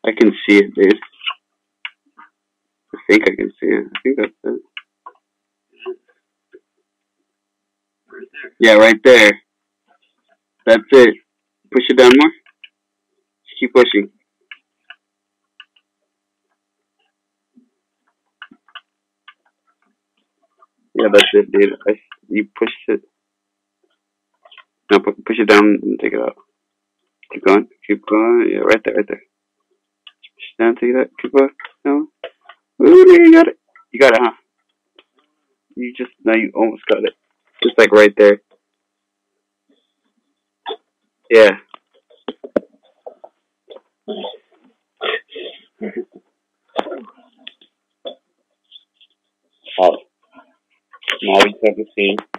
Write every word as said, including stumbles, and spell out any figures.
I can see it, dude. I think I can see it. I think that's it. Yeah, right there. That's it. Push it down more. Just keep pushing. Yeah, that's it, dude. I, you pushed it. No, pu- push it down and take it out. Keep going. Keep going. Yeah, right there, right there. Push it down, take it out. Keep going. No. Ooh, you got it. You got it, huh? You just, now you almost got it. Just like right there. Yeah. Oh, now we start the scene.